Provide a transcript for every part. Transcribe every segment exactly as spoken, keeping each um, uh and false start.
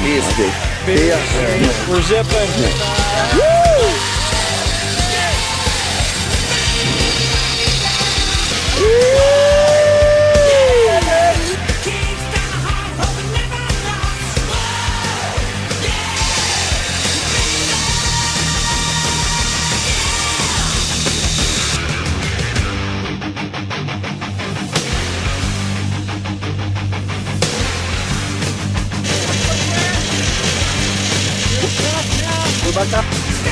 Easy. Yeah. We're zipping. Woo! Back up.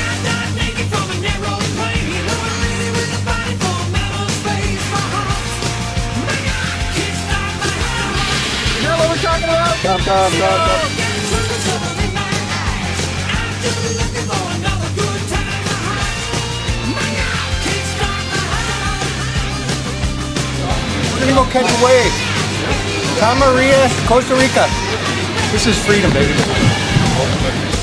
You know what we're talking about? Come, come, come, come. We're gonna go catch a wave. Santa Maria, Costa Rica. This is freedom, baby.